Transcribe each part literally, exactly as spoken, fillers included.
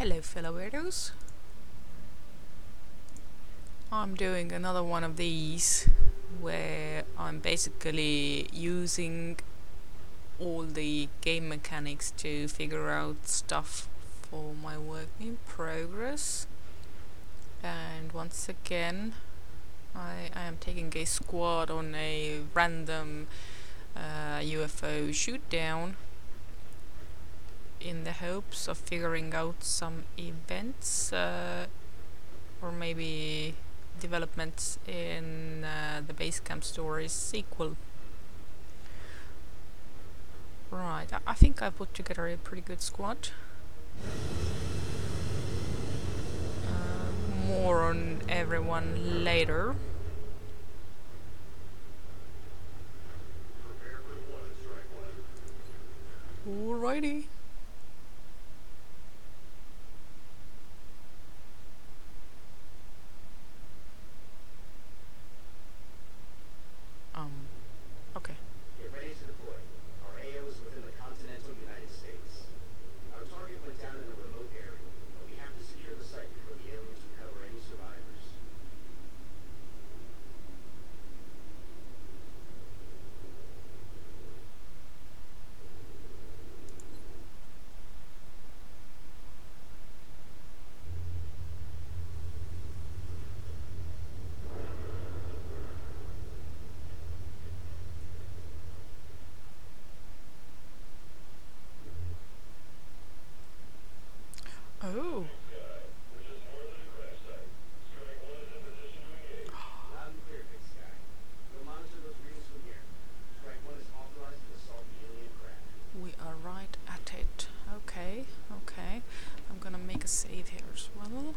Hello fellow weirdos. I'm doing another one of these where I'm basically using all the game mechanics to figure out stuff for my work in progress. And once again I, I am taking a squad on a random uh, U F O shoot down in the hopes of figuring out some events uh, or maybe developments in uh, the Basecamp Stories sequel. Right, I, I think I put together a pretty good squad. Uh, more on everyone later. Alrighty. Um, okay. Get ready to deploy. Our A O is within the continental United States. Our target went down in a remote area, but we have to secure the site before the aliens recover any survivors. Oh. Loud and clear, Big Sky. We'll monitor those readings from here. Strike one is authorized to assault the alien craft. We are right at it. Okay, okay. I'm gonna make a save here as well.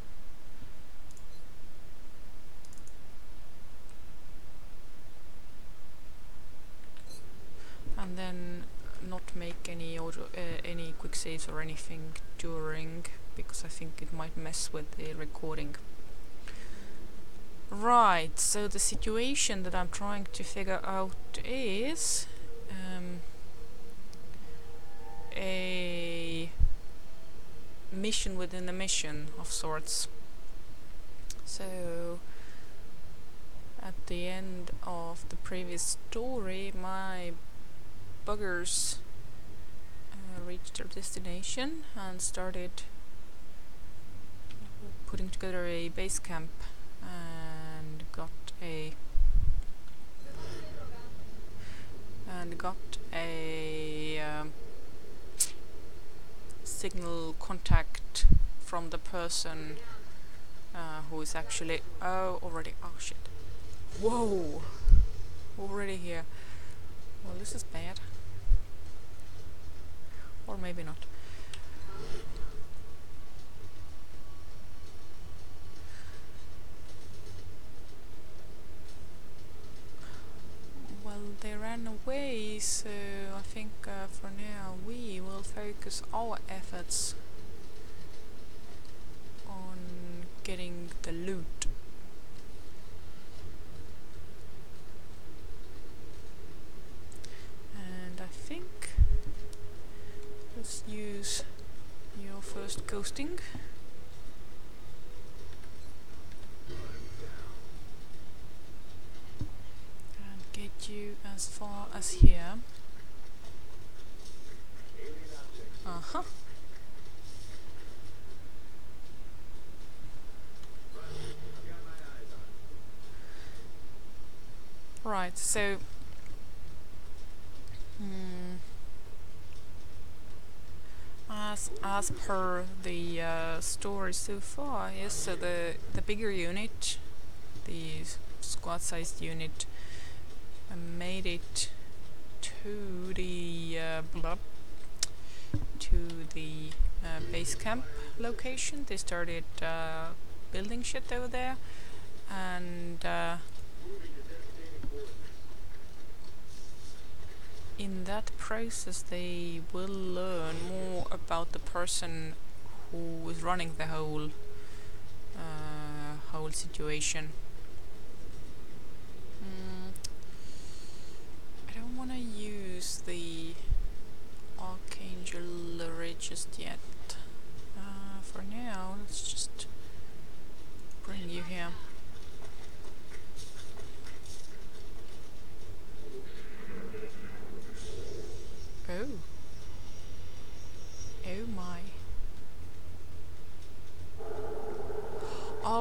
And then not make any audio, uh, any quick saves or anything during, because I think it might mess with the recording. Right, so the situation that I'm trying to figure out is um, a mission within a mission of sorts. So at the end of the previous story, my buggers uh, reached their destination and started putting together a base camp and got a and got a um, signal contact from the person uh, who is actually oh already oh shit whoa already here. Well, this is bad. Or maybe not. Well, they ran away, so I think uh, for now we will focus our efforts on getting the loot. And I think let's use your first ghosting. And get you as far as here. Uh-huh. Right, so hmm, as as per the uh, story so far, yes, so the the bigger unit, the squad-sized unit, uh, made it to the uh, blub to the uh, base camp location. They started uh, building shit over there, and uh, in that process they will learn more about the person who is running the whole uh, whole situation. Mm, I don't want to use the Archangel just yet. Uh,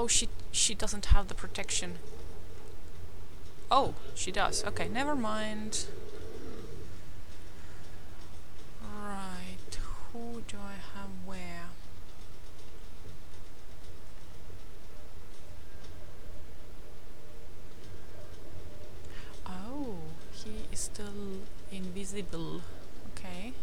Oh, she she doesn't have the protection. Oh, she does. Okay, never mind. Right, who do I have where? Oh, he is still invisible. Okay.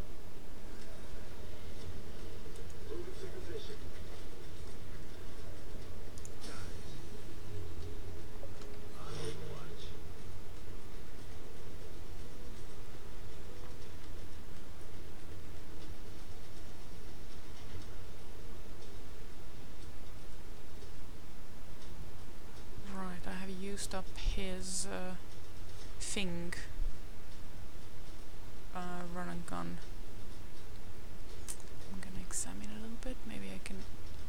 Right, I have used up his uh, thing. Uh, run and gun. I'm gonna examine a little bit. Maybe I can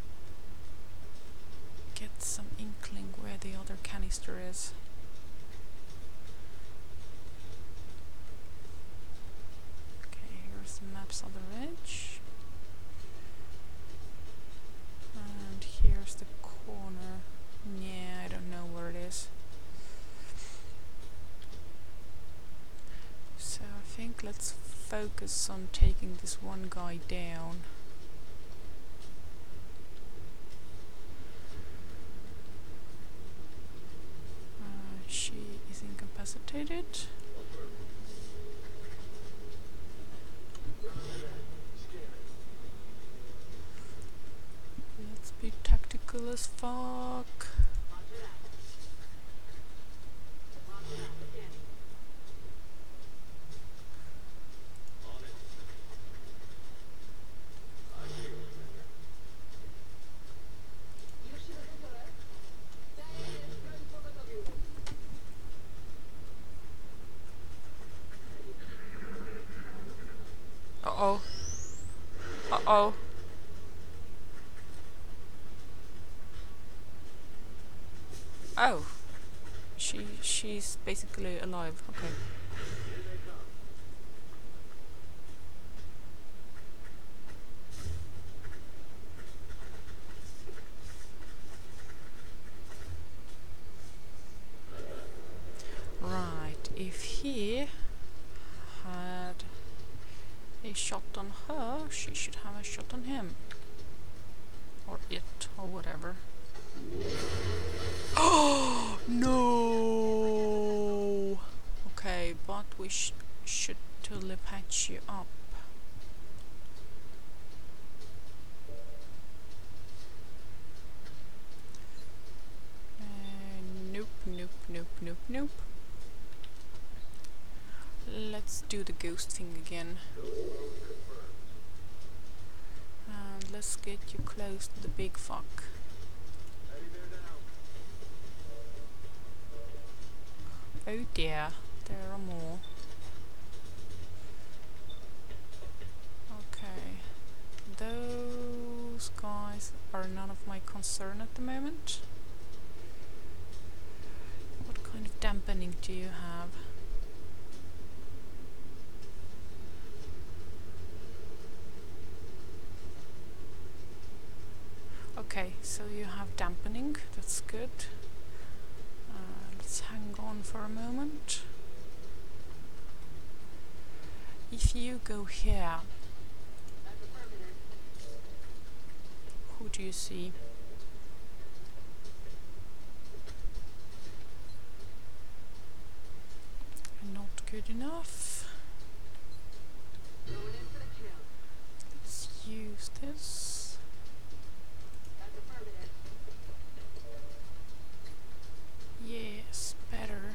get some inkling where the other canister is. Okay, here's the map's other edge. And here's the corner. Yeah, I don't know where it is. So I think let's focus on taking this one guy down. Uh, she is incapacitated. Let's be tactical as fuck. Uh-oh. Uh-oh. Oh. She she's basically alive. Okay. Right. If he had a shot on her, she should have a shot on him. Or it, or whatever. Oh no! Okay, but we sh should totally patch you up. Uh, nope, nope, nope, nope, nope. Let's do the ghost thing again. And let's get you close to the big fuck. Oh dear, there are more. Okay, those guys are none of my concern at the moment. What kind of dampening do you have? Okay, so you have dampening, that's good. Uh, let's hang on for a moment. If you go here, who do you see? Not good enough. Let's use this. Yes, better.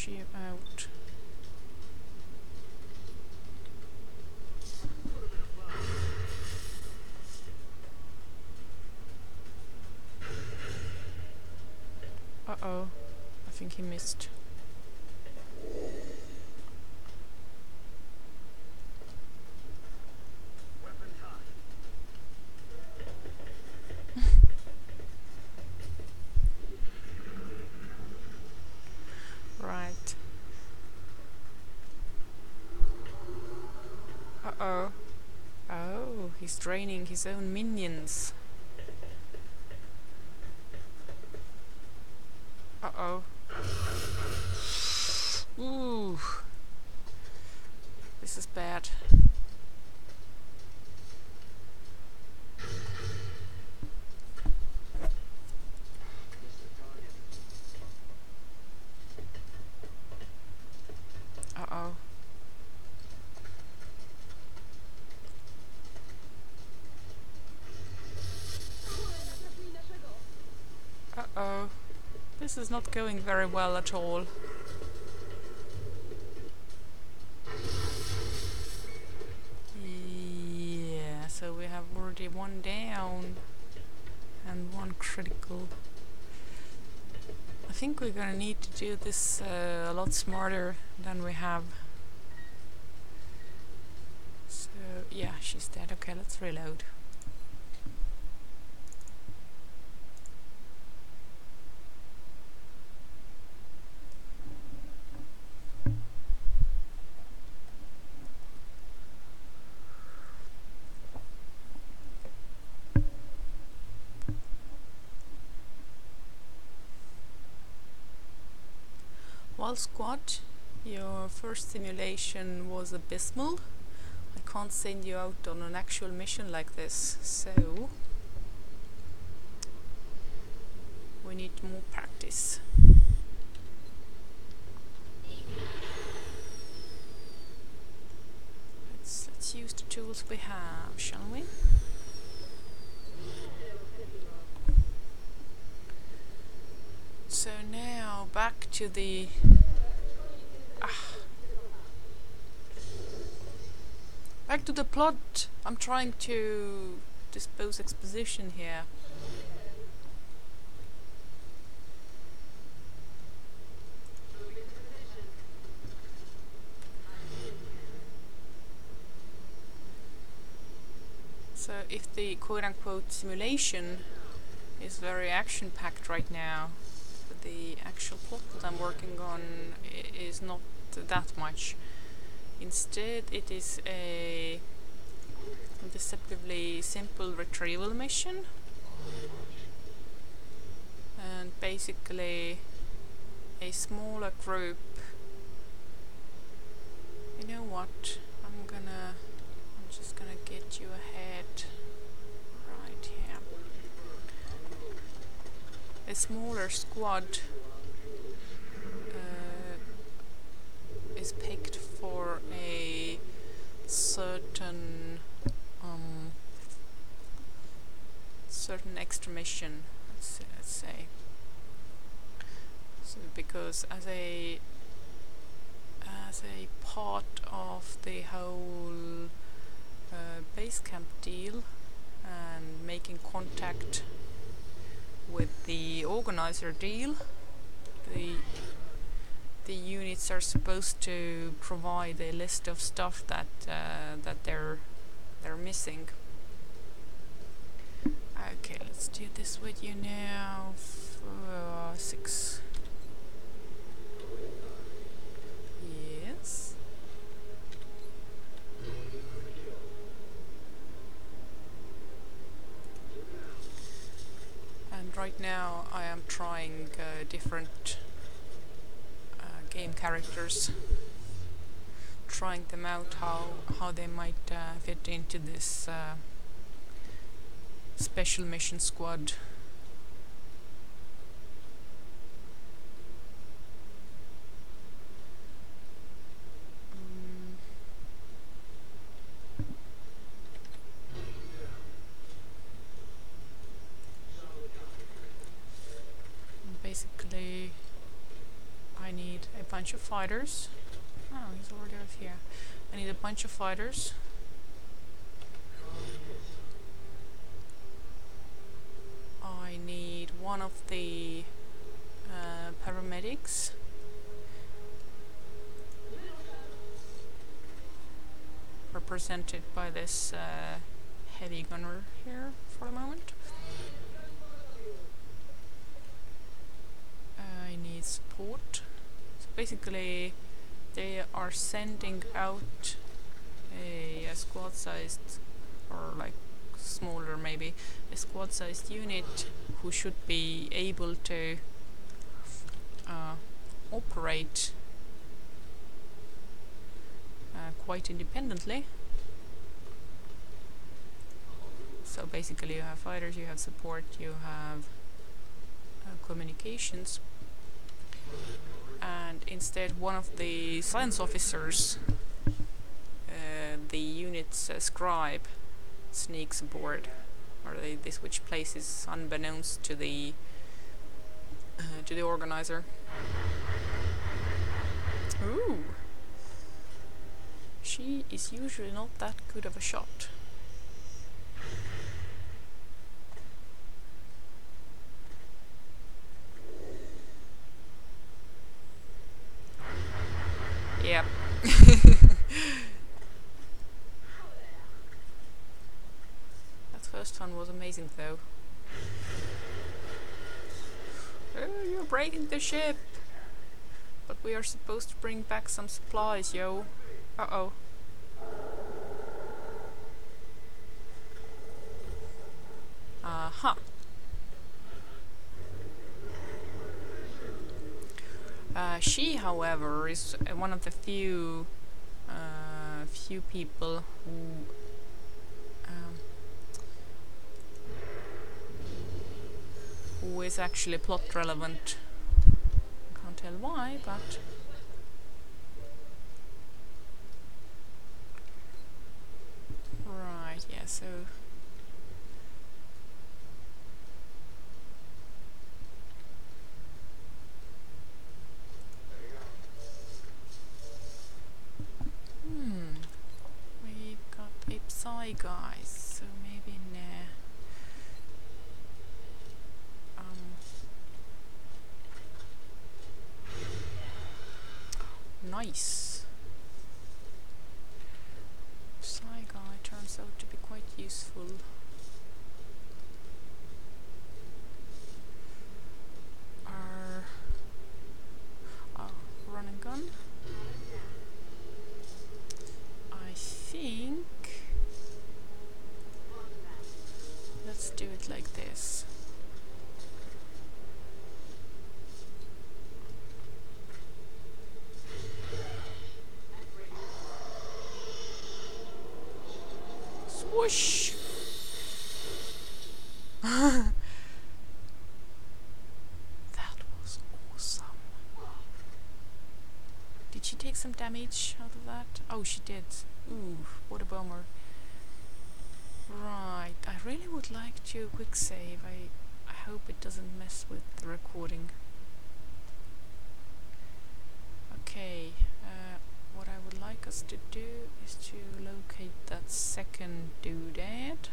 she out? Uh-oh. I think he missed. Right. Uh-oh. Oh, he's draining his own minions. Uh-oh. Ooh. This is bad. Uh-oh. Uh-oh. This is not going very well at all. Yeah, so we have already one down and one critical. I think we're gonna need to do this uh, a lot smarter than we have. So, yeah, she's dead. Okay, let's reload. Well, squad, your first simulation was abysmal. I can't send you out on an actual mission like this, so we need more practice. Let's, let's use the tools we have, shall we? So now back to the ah, back to the plot. I'm trying to dispose exposition here. So if the quote-unquote simulation is very action-packed right now, the actual plot that I'm working on I is not that much. Instead, it is a deceptively simple retrieval mission, and basically a smaller group. You know what? I'm gonna. I'm just gonna get you ahead right here. A smaller squad uh, is picked for a certain um, certain extra mission. Let's, let's say. So because as a as a part of the whole uh, base camp deal and making contact with the organizer deal, the the units are supposed to provide a list of stuff that uh, that they're they're missing. Okay, let's do this with you now. F uh, six. Yes. And right now I am trying uh, different uh, game characters, trying them out how how they might uh, fit into this uh, special mission squad. Mm. Basically, I need a bunch of fighters. Oh, he's already out here. I need a bunch of fighters. I need one of the uh, paramedics. Represented by this uh, heavy gunner here for the moment. I need support. So basically they are sending out a, a squad-sized, or like smaller maybe, a squad-sized unit who should be able to uh, operate uh, quite independently. So basically you have fighters, you have support, you have uh, communications, and instead one of the science officers, uh, the unit's uh, scribe, sneaks aboard, or they, they switch places unbeknownst to the uh, to the organizer. Ooh, she is usually not that good of a shot. Yep. That first one was amazing though. Oh, you're breaking the ship! But we are supposed to bring back some supplies, yo. Uh-oh. Uh-huh. Uh, she, however, is uh, one of the few uh, few people who um, who is actually plot relevant. Can't tell why, but right, yeah. So. Psy guys, so maybe nah. Um, nice. Psy guy turns out to be quite useful. Our uh, run and gun. I think. Let's do it like this. Swoosh! That was awesome. Did she take some damage out of that? Oh, she did. Ooh, what a bummer. Right, I really would like to quick save. I, I hope it doesn't mess with the recording. Okay, uh, what I would like us to do is to locate that second doodad.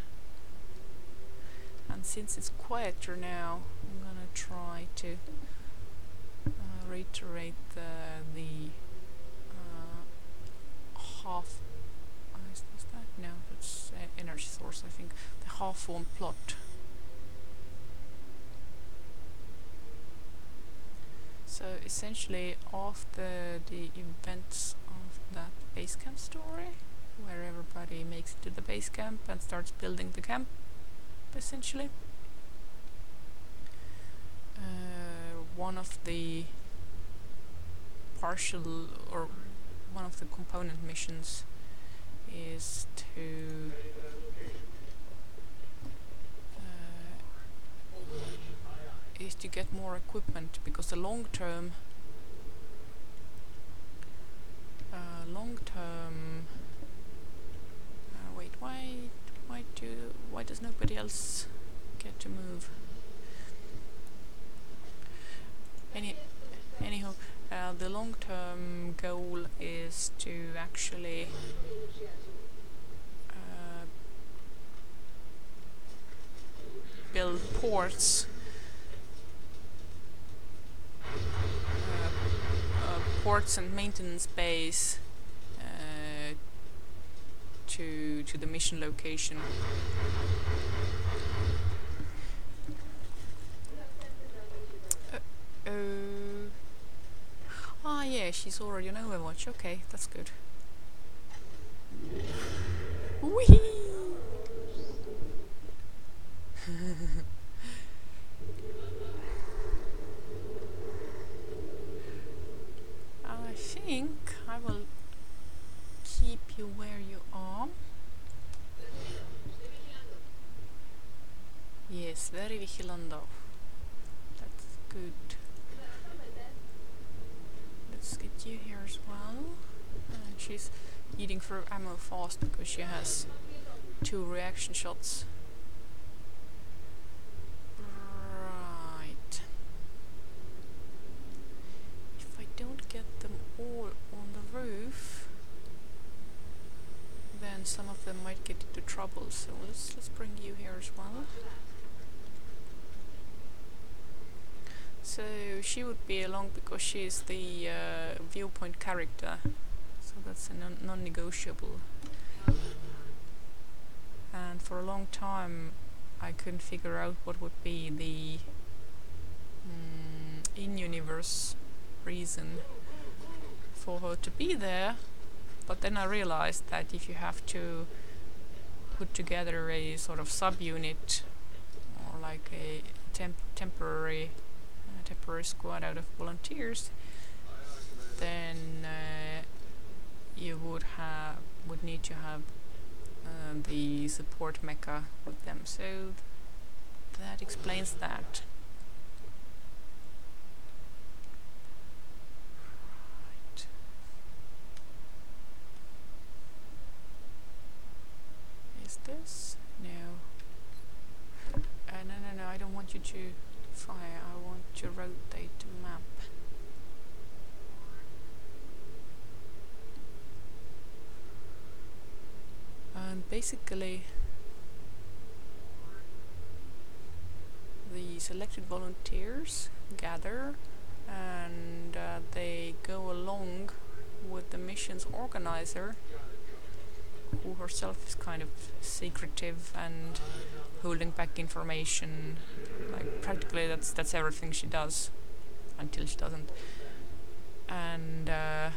And since it's quieter now, I'm gonna try to uh, reiterate the, the uh, half. Is that? No, that's uh, energy source, I think. The half-formed plot. So essentially, after the events of that base camp story, where everybody makes it to the base camp and starts building the camp, essentially, uh, one of the partial or one of the component missions is to uh, is to get more equipment, because the long term uh, long term uh, wait why why do why does nobody else get to move? Any Anyhow, uh, the long-term goal is to actually uh, build ports, uh, uh, ports and maintenance base uh, to to the mission location. Uh, oh, ah, yeah, she's already on Overwatch. Okay, that's good. Whee! I think I will keep you where you are. Yes, very vigilando. That's good. Let's get you here as well. And she's eating through ammo fast because she has two reaction shots. Right. If I don't get them all on the roof, then some of them might get into trouble. So let's let's bring you here as well. So she would be along because she's the uh, viewpoint character. So that's a non- non-negotiable. And for a long time I couldn't figure out what would be the mm, in-universe reason for her to be there. But then I realized that if you have to put together a sort of subunit or like a temp temporary uh, temporary squad out of volunteers, then uh, you would have would need to have uh, the support mecha with them. So that explains that. Right. Is this? No. Uh, no, no, no. I don't want you to fire. I want to rotate the map. And basically the selected volunteers gather and uh, they go along with the mission's organizer, who herself is kind of secretive and holding back information. Like practically that's that's everything she does until she doesn't. And uh,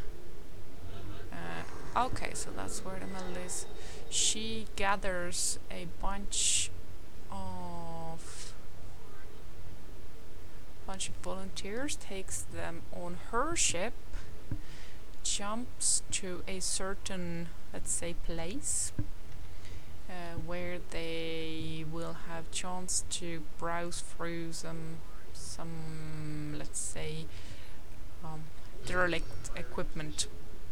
uh, okay, so that's where the medal is. She gathers a bunch of bunch of volunteers, takes them on her ship, jumps to a certain, let's say, place uh, where they will have chance to browse through some some let's say um, derelict equipment.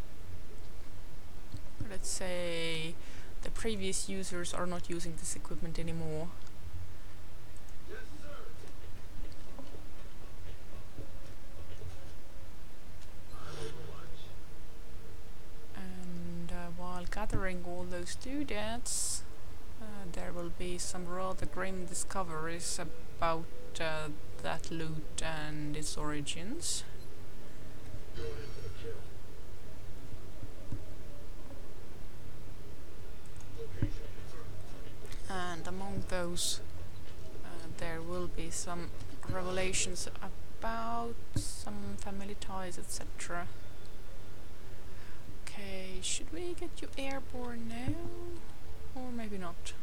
Let's say the previous users are not using this equipment anymore. And uh, while gathering all those doodads, uh, there will be some rather grim discoveries about uh, that loot and its origins. And among those uh, there will be some revelations about some family ties, et cetera. Okay, should we get you airborne now? Or maybe not.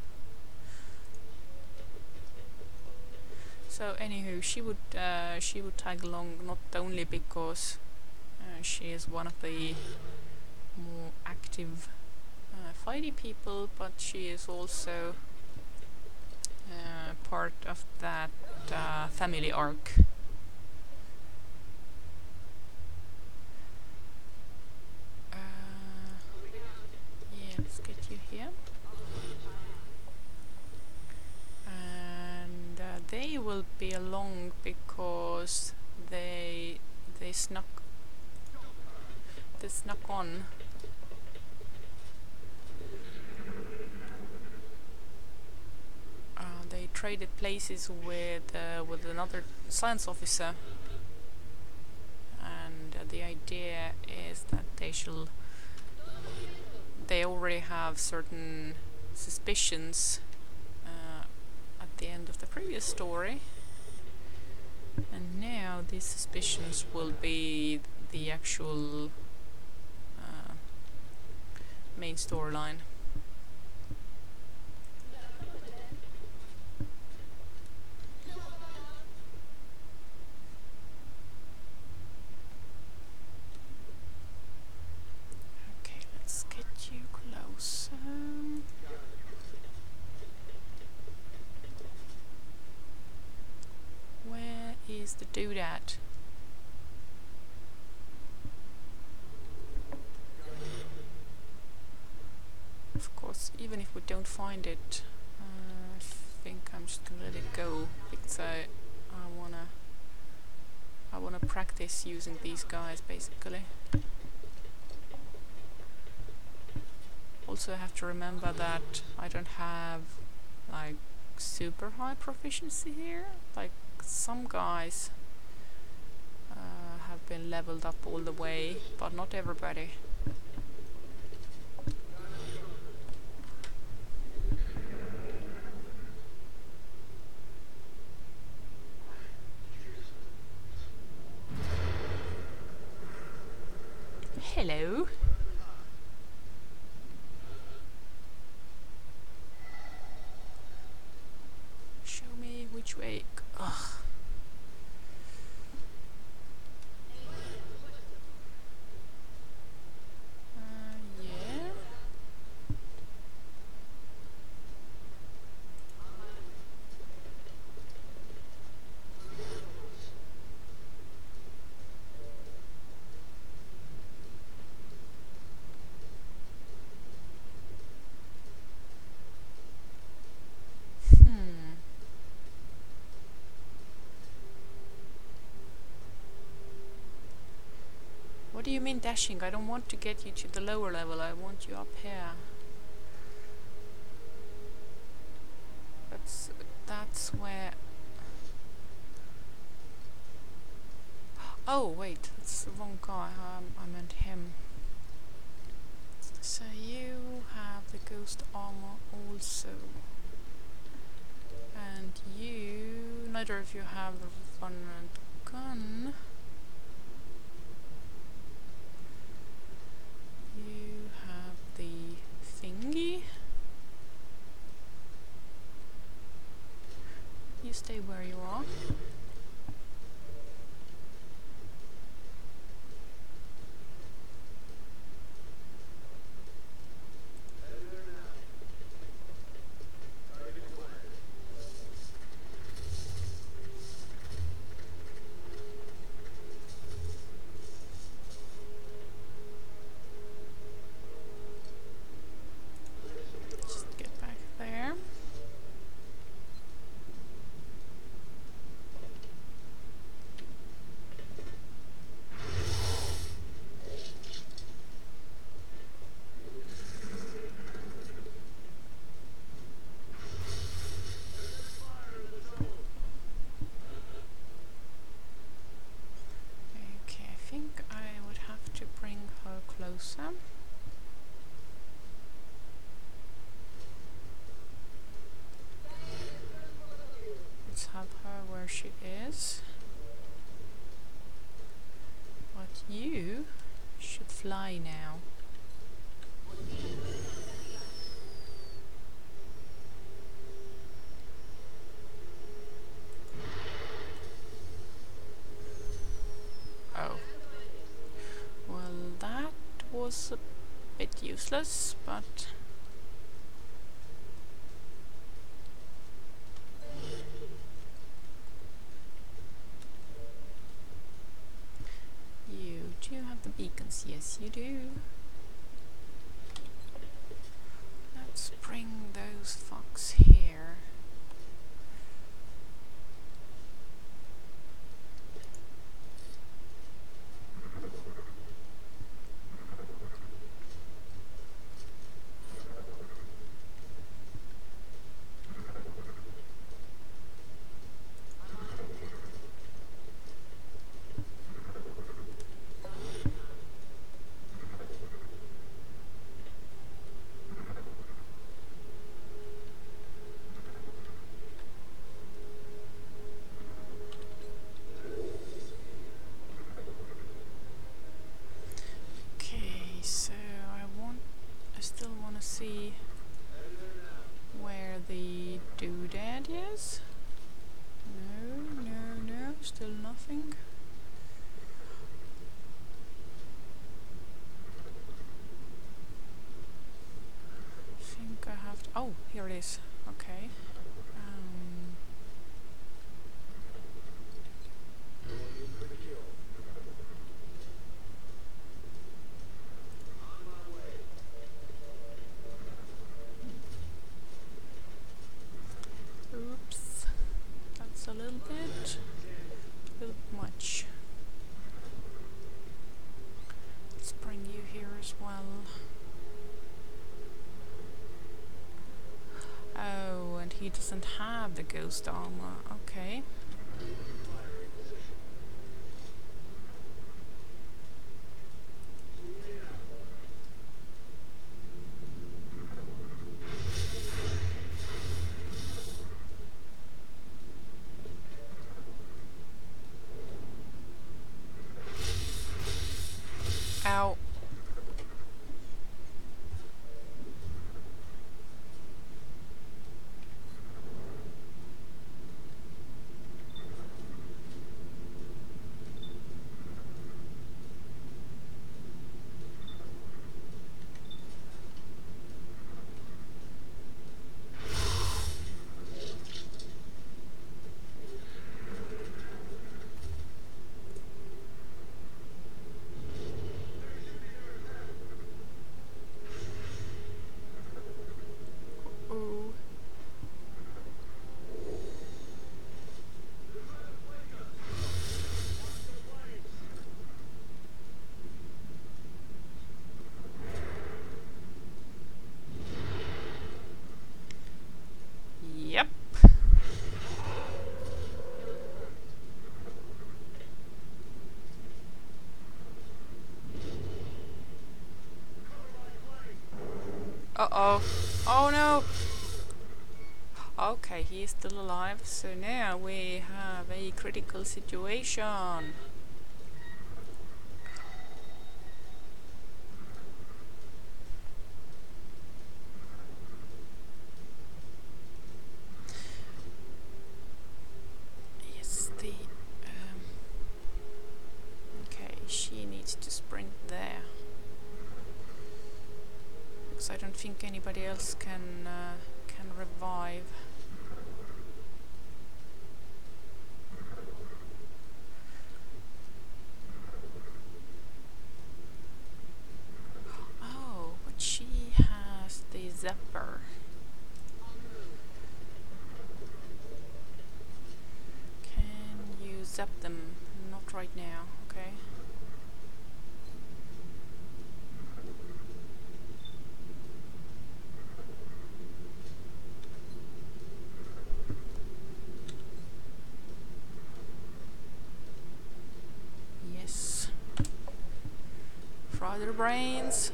So anywho, she would uh, she would tag along not only because uh, she is one of the more active uh, fighty people, but she is also uh, part of that uh, family arc. Uh, yeah, let's get you here. And uh, they will be along because they they snuck they snuck on. Uh, they traded places with uh, with another science officer, and uh, the idea is that they shall they already have certain suspicions uh, at the end of the previous story, and now these suspicions will be the actual uh, main storyline. Okay, let's get you close. Um, where is the doodad? Of course, even if we don't find it, uh, I think I'm just gonna let it go because I, I wanna, I wanna practice using these guys basically. Also, I have to remember that I don't have like super high proficiency here. Like some guys uh, have been leveled up all the way, but not everybody. Hello. Show me which way. Ugh. Uh, yeah. Hmm. What do you mean dashing? I don't want to get you to the lower level. I want you up here. That's that's where. Oh wait, that's the wrong guy. Um, I meant him. So you have the ghost armor also, and you. Neither of you have the vulnerant gun. You have the thingy. You stay where you are. Just get back there. Okay, I think I would have to bring her closer. Let's have her where she is. But you should fly now. Oh. Well, that was a bit useless, but you do have the beacons. Yes, you do. Let's bring those fucks here. he doesn't have the ghost armor. Okay. Ow. Ooh. Yep. Uh-oh. Oh no! Okay, he is still alive, so now we have a critical situation. Yes, the... Um, okay, she needs to sprint there. Because I don't think anybody else can, uh, can revive. Oh, but she has the zapper. Can you zap them? Not right now, okay. Yes. Fry their brains.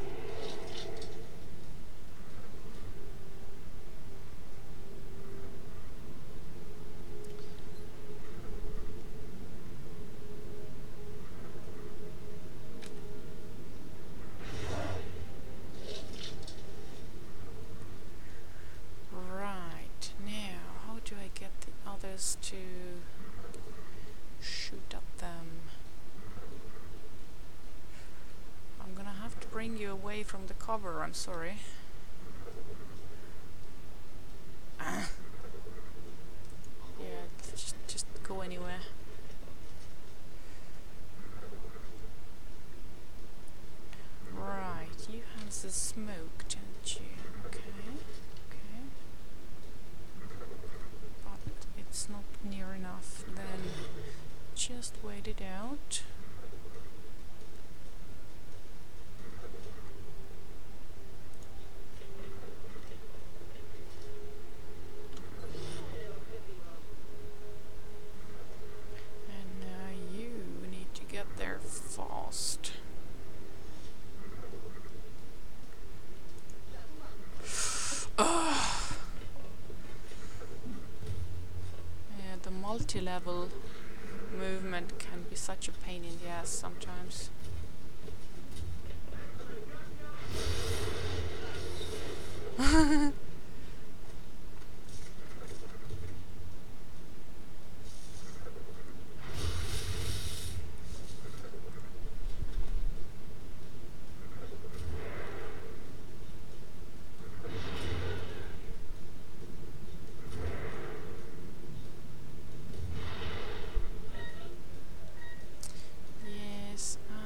Right, now, how do I get the others to shoot at them? I'm gonna have to bring you away from the cover, I'm sorry. Ah. Yeah, just, just go anywhere. Right, you have the smoke, don't you? Okay, okay. But it's not near enough, then just wait it out. And now you need to get there fast. Ugh. Yeah, the multi-level movement can be such a pain in the ass sometimes. Yes,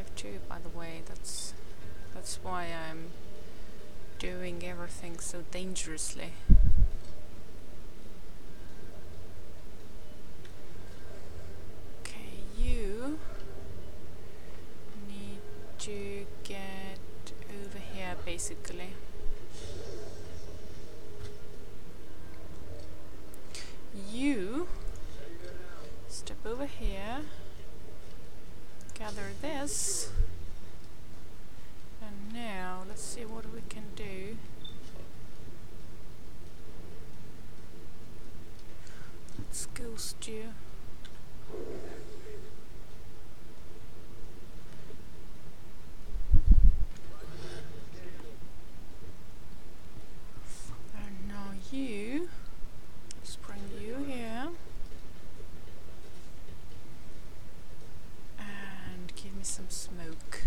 alive too, by the way. That's that's why I'm doing everything so dangerously. Okay, you need to get over here basically. You step over here, gather this, and now let's see what we can do. Let's ghost you. And now you, let's bring you here. And give me some smoke.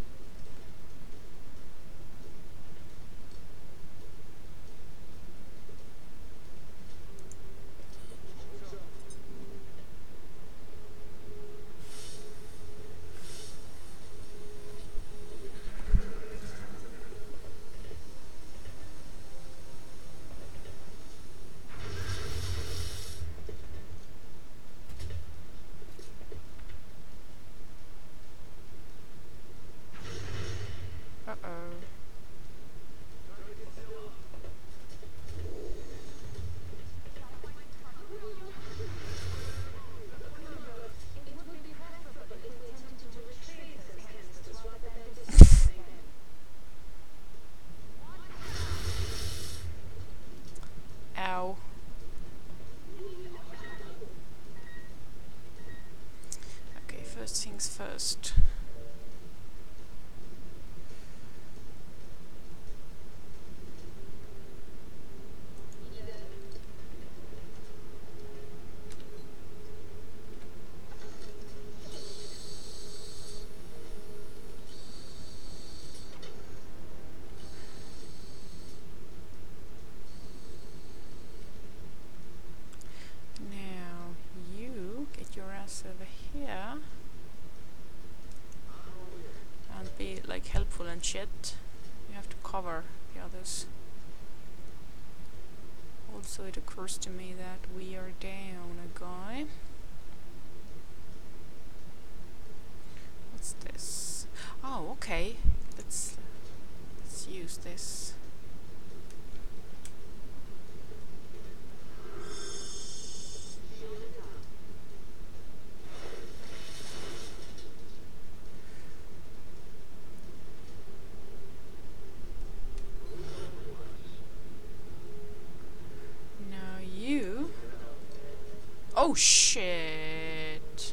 Uh-oh. Ow. Okay, first things first. Now you get your ass over here and be like helpful and shit. You have to cover the others. Also, it occurs to me that we are down a guy. What's this? Oh, okay. Let's let's use this. Now you. Oh shit.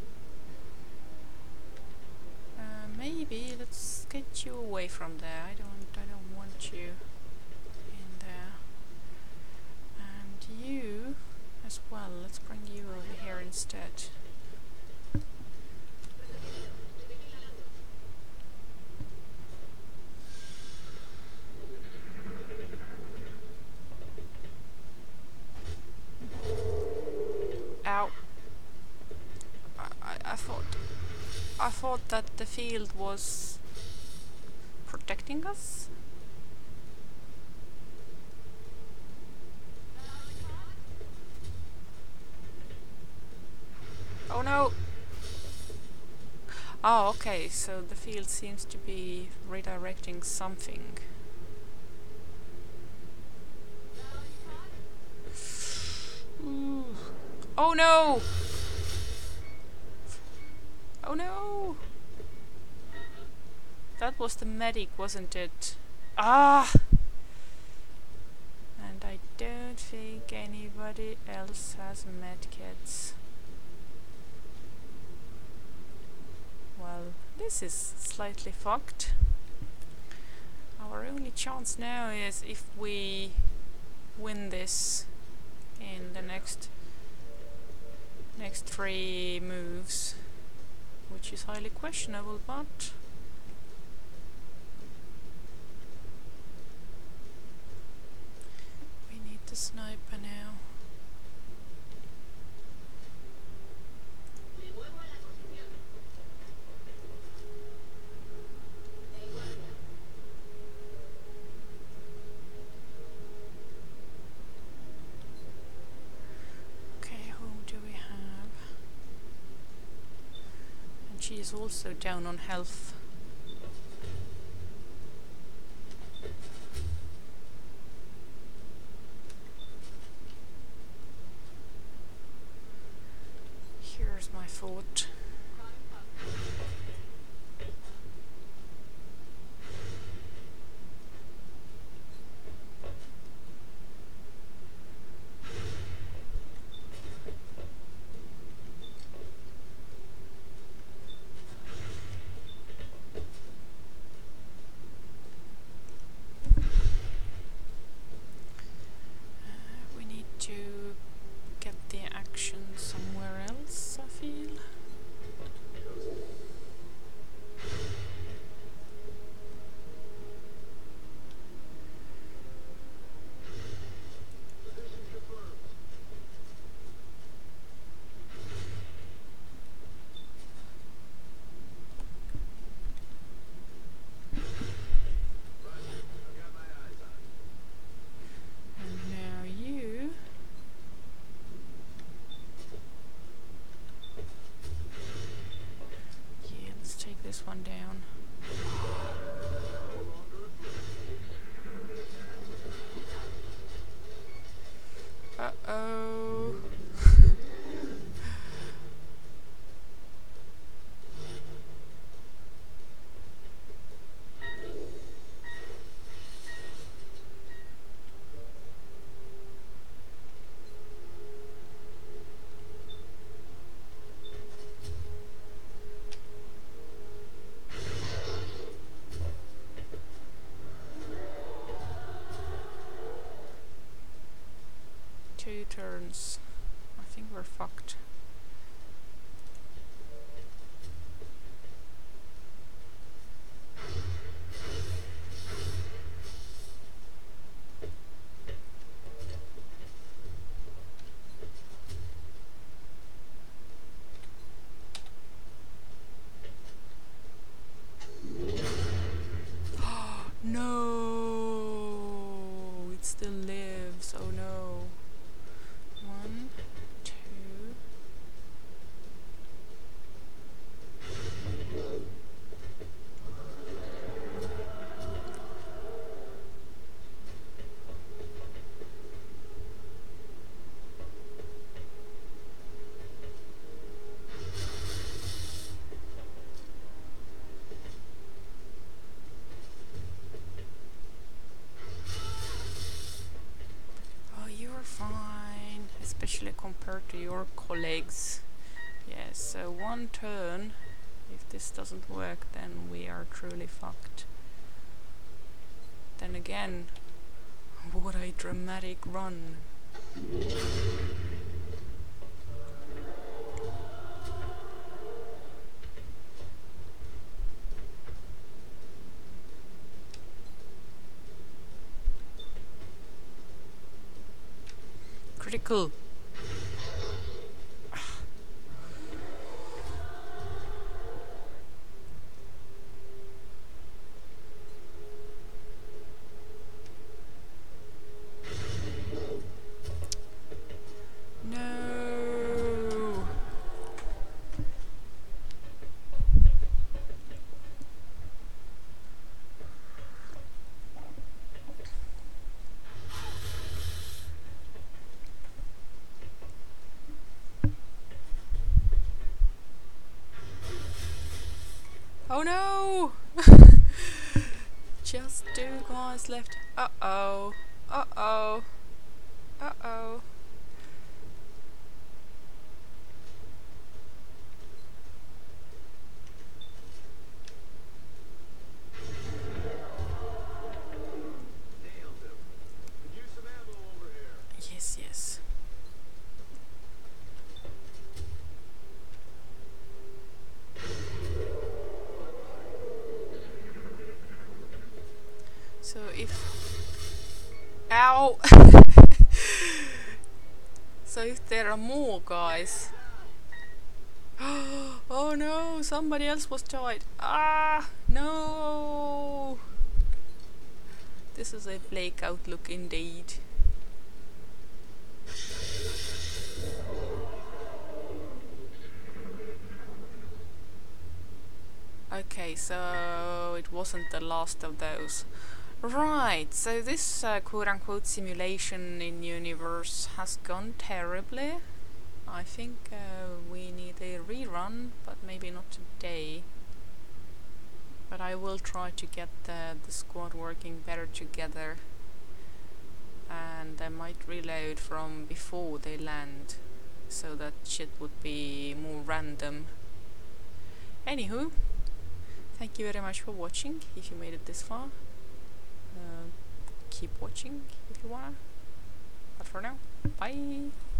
Uh, maybe let's get you away from there. I don't. I don't want you in there. And you as well. Let's bring you over here instead. Ow. I, I, I thought I thought that the field was protecting us. Oh no! Oh, okay, so the field seems to be redirecting something. Ooh. Oh no! Oh no! That was the medic, wasn't it? Ah! And I don't think anybody else has medkits. Well, this is slightly fucked. Our only chance now is if we win this in the next next three moves, which is highly questionable, but we need the sniper now. was also down on health. Here's my fort. To get the action somewhere else, I feel. This one down. Uh-oh. Two turns. I think we're fucked. No, it still lives. Oh no. One, two. Fine, especially compared to your colleagues. Yes, so one turn. If this doesn't work, then we are truly fucked. Then again, what a dramatic run. Critical. No. Oh no! Just two guys left. Uh-oh. Uh-oh. Uh-oh. Yes, yes. So if... Ow! So if there are more guys... Oh no! Somebody else was died! Ah! No! This is a bleak outlook indeed. Okay, so it wasn't the last of those. Right, so this uh, quote-unquote simulation in universe has gone terribly. I think uh, we need a rerun, but maybe not today. But I will try to get the, the squad working better together. And I might reload from before they land, so that shit would be more random. Anywho, thank you very much for watching, if you made it this far. Uh, keep watching if you wanna. But for now, bye!